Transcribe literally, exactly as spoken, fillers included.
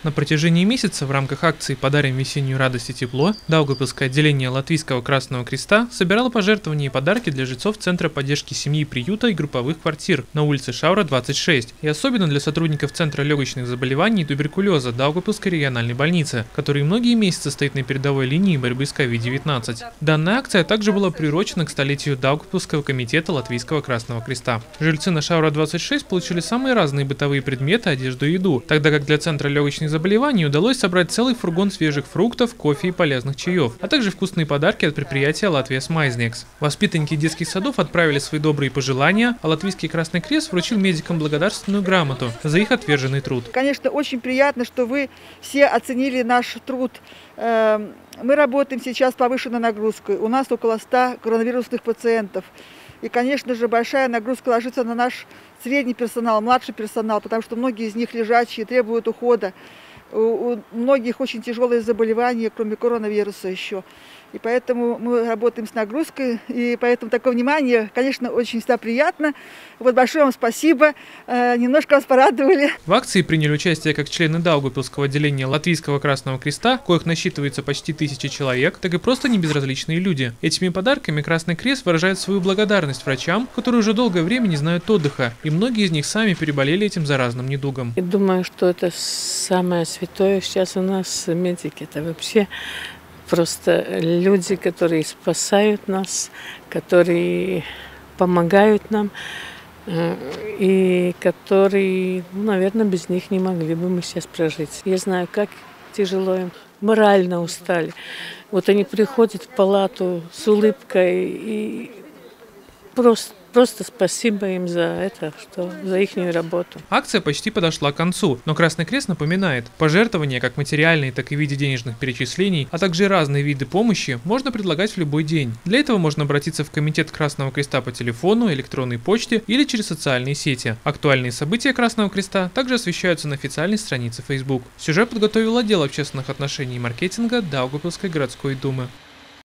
На протяжении месяца в рамках акции «Подарим весеннюю радость и тепло» Даугавпилское отделение Латвийского Красного Креста собирало пожертвования и подарки для жильцов Центра поддержки семьи, приюта и групповых квартир на улице Шаура, двадцать шесть, и особенно для сотрудников Центра легочных заболеваний и туберкулеза Даугавпилской региональной больницы, который многие месяцы стоит на передовой линии борьбы с ковид девятнадцать. Данная акция также была приурочена к столетию Даугавпилского комитета Латвийского Красного Креста. Жильцы на Шаура двадцать шесть получили самые разные бытовые предметы, одежду и еду, тогда как для Центра легочных заболеваний удалось собрать целый фургон свежих фруктов, кофе и полезных чаев, а также вкусные подарки от предприятия «Латвия Смайзнекс». Воспитанники детских садов отправили свои добрые пожелания, а Латвийский Красный Крест вручил медикам благодарственную грамоту за их отверженный труд. Конечно, очень приятно, что вы все оценили наш труд. Мы работаем сейчас с повышенной нагрузкой. У нас около ста коронавирусных пациентов. И, конечно же, большая нагрузка ложится на наш средний персонал, младший персонал, потому что многие из них лежачие, требуют ухода. У многих очень тяжелые заболевания, кроме коронавируса еще. И поэтому мы работаем с нагрузкой, и поэтому такое внимание, конечно, очень всегда приятно. Вот большое вам спасибо, э, немножко вас порадовали. В акции приняли участие как члены Даугавпилского отделения Латвийского Красного Креста, коих насчитывается почти тысяча человек, так и просто небезразличные люди. Этими подарками Красный Крест выражает свою благодарность врачам, которые уже долгое время не знают отдыха, и многие из них сами переболели этим заразным недугом. Я думаю, что это самое святое сейчас у нас медики, это вообще... Просто люди, которые спасают нас, которые помогают нам, и которые, ну, наверное, без них не могли бы мы сейчас прожить. Я знаю, как тяжело им, морально устали. Вот они приходят в палату с улыбкой, и просто, просто спасибо им за это, что, за их работу. Акция почти подошла к концу, но Красный Крест напоминает, пожертвования как материальные, так и в виде денежных перечислений, а также разные виды помощи можно предлагать в любой день. Для этого можно обратиться в Комитет Красного Креста по телефону, электронной почте или через социальные сети. Актуальные события Красного Креста также освещаются на официальной странице Facebook. Сюжет подготовил отдел общественных отношений и маркетинга Даугавпилской городской думы.